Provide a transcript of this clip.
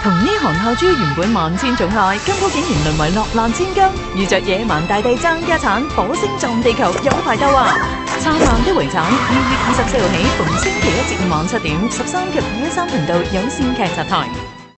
同呢韓孝珠原本萬千寵愛，今鋪竟然淪為落難千金，遇着野蠻大帝爭家產，火星撞地球有排鬥啊！燦爛的遺產2月24號起，逢星期一至五晚7點，13及213頻道有線劇集台。